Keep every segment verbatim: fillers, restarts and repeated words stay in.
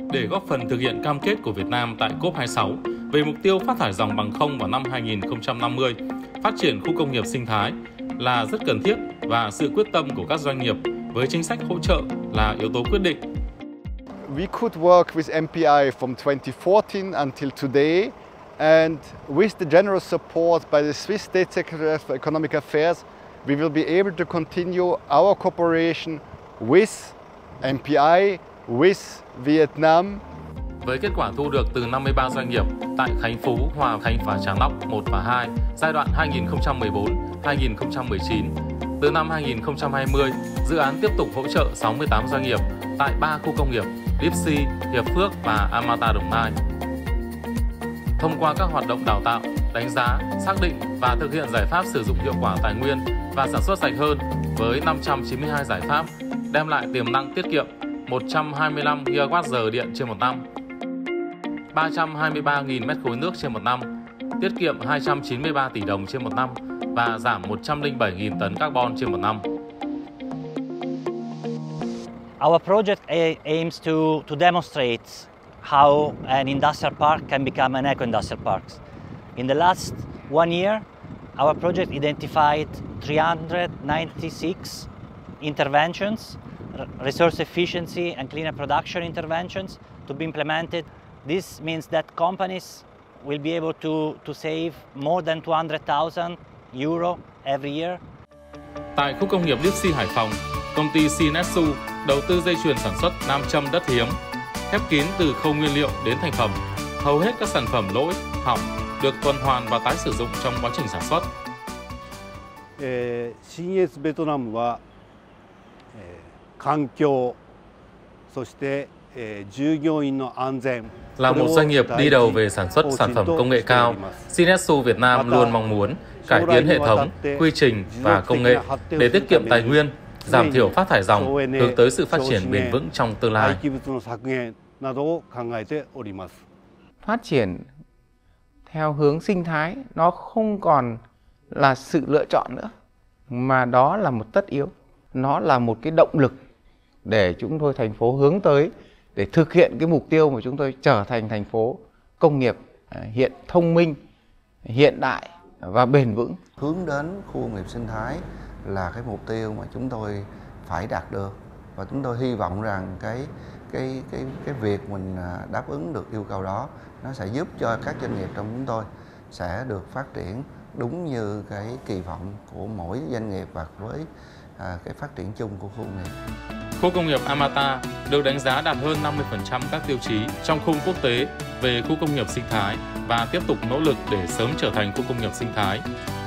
để góp phần thực hiện cam kết của Việt Nam tại COP hai mươi sáu về mục tiêu phát thải ròng bằng không vào năm hai nghìn không trăm năm mươi, phát triển khu công nghiệp sinh thái là rất cần thiết và sự quyết tâm của các doanh nghiệp với chính sách hỗ trợ là yếu tố quyết định. We could work with M P I from twenty fourteen until today, and with the generous support by the Swiss State Secretary for Economic Affairs, we will be able to continue our cooperation with M P I, with Vietnam. Với kết quả thu được từ năm mươi ba doanh nghiệp tại Khánh Phú, Hòa Khánh và Tràng Lóc một và hai giai đoạn hai nghìn không trăm mười bốn đến hai nghìn không trăm mười chín, từ năm hai nghìn không trăm hai mươi, dự án tiếp tục hỗ trợ sáu mươi tám doanh nghiệp tại ba khu công nghiệp Lipsy, Hiệp Phước và Amata Đồng Nai. Thông qua các hoạt động đào tạo, đánh giá, xác định và thực hiện giải pháp sử dụng hiệu quả tài nguyên và sản xuất sạch hơn với năm trăm chín mươi hai giải pháp, đem lại tiềm năng tiết kiệm một trăm hai mươi lăm gigawatt-giờ điện trên một năm, ba trăm hai mươi ba nghìn mét khối nước trên một năm, tiết kiệm hai trăm chín mươi ba tỷ đồng trên một năm và giảm một trăm lẻ bảy nghìn tấn carbon trên một năm. Our project aims to, to demonstrate how an industrial park can become an eco-industrial park. In the last one year, our project identified three hundred ninety-six interventions, resource efficiency and cleaner production interventions to be implemented. This means that companies will be able to, to save more than two hundred thousand euro every year. Tại khu công nghiệp Lipsy Hải Phòng, công ty Sinetsu đầu tư dây chuyền sản xuất nam châm đất hiếm, khép kín từ khâu nguyên liệu đến thành phẩm. Hầu hết các sản phẩm lỗi, hỏng được tuần hoàn và tái sử dụng trong quá trình sản xuất. xê ét Vietnamは環境、そして従業員の安全 là một doanh nghiệp đi đầu về sản xuất sản phẩm công nghệ cao. Sinetsu Việt Nam luôn mong muốn cải tiến hệ thống, quy trình và công nghệ để tiết kiệm tài nguyên, giảm thiểu phát thải ròng, hướng tới sự phát triển bền vững trong tương lai. Phát triển theo hướng sinh thái nó không còn là sự lựa chọn nữa, mà đó là một tất yếu. Nó là một cái động lực để chúng tôi thành phố hướng tới để thực hiện cái mục tiêu mà chúng tôi trở thành thành phố công nghiệp hiện thông minh, hiện đại và bền vững. Hướng đến khu công nghiệp sinh thái là cái mục tiêu mà chúng tôi phải đạt được, và chúng tôi hy vọng rằng cái cái cái cái việc mình đáp ứng được yêu cầu đó nó sẽ giúp cho các doanh nghiệp trong chúng tôi sẽ được phát triển đúng như cái kỳ vọng của mỗi doanh nghiệp và với à, cái phát triển chung của khu công nghiệp. Khu công nghiệp Amata được đánh giá đạt hơn năm mươi phần trăm các tiêu chí trong khung quốc tế về khu công nghiệp sinh thái và tiếp tục nỗ lực để sớm trở thành khu công nghiệp sinh thái.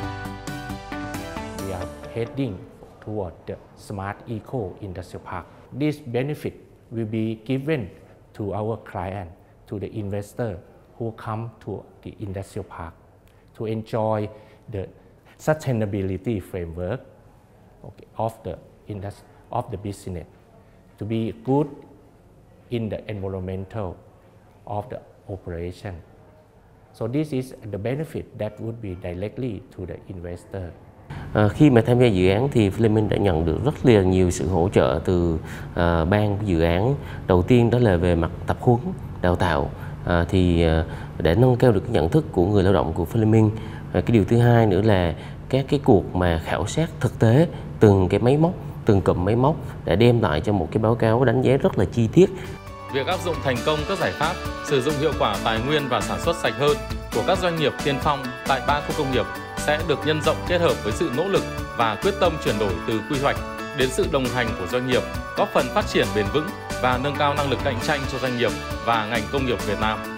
We are heading toward the smart eco industrial park. This benefit will be given to our client, to the investor who come to the industrial park to enjoy the sustainability framework of the industry, of the business, to be good in the environmental of the operation. So this is the benefit that would be directly to the investor. À, khi mà tham gia dự án thì Fleming đã nhận được rất là nhiều sự hỗ trợ từ à, ban của dự án. Đầu tiên đó là về mặt tập huấn, đào tạo à, thì à, để nâng cao được cái nhận thức của người lao động của Fleming. À, cái điều thứ hai nữa là các cái cuộc mà khảo sát thực tế từng cái máy móc, từng cụm máy móc để đem lại cho một cái báo cáo đánh giá rất là chi tiết. Việc áp dụng thành công các giải pháp sử dụng hiệu quả tài nguyên và sản xuất sạch hơn của các doanh nghiệp tiên phong tại ba khu công nghiệp sẽ được nhân rộng kết hợp với sự nỗ lực và quyết tâm chuyển đổi từ quy hoạch đến sự đồng hành của doanh nghiệp, góp phần phát triển bền vững và nâng cao năng lực cạnh tranh cho doanh nghiệp và ngành công nghiệp Việt Nam.